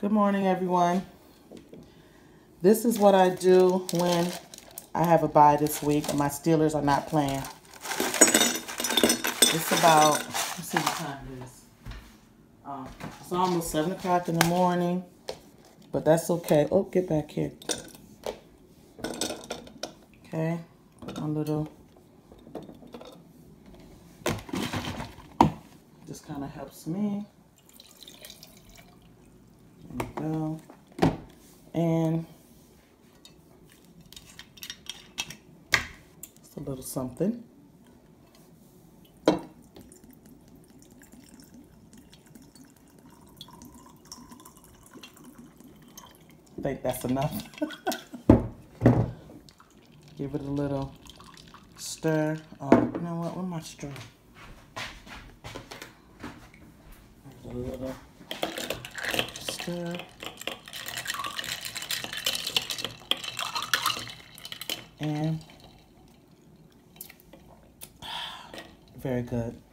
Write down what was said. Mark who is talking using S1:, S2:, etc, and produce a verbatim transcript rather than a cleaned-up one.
S1: Good morning, everyone. This is what I do when I have a bye this week and my Steelers are not playing. It's about, let's see what time it is. Um, it's almost seven o'clock in the morning, but that's okay. Oh, get back here. Okay, put my little, this kind of helps me. There we go. And just a little something. I think that's enough. Give it a little stir. Oh, you know what? Where's my straw? A little stir. And very good.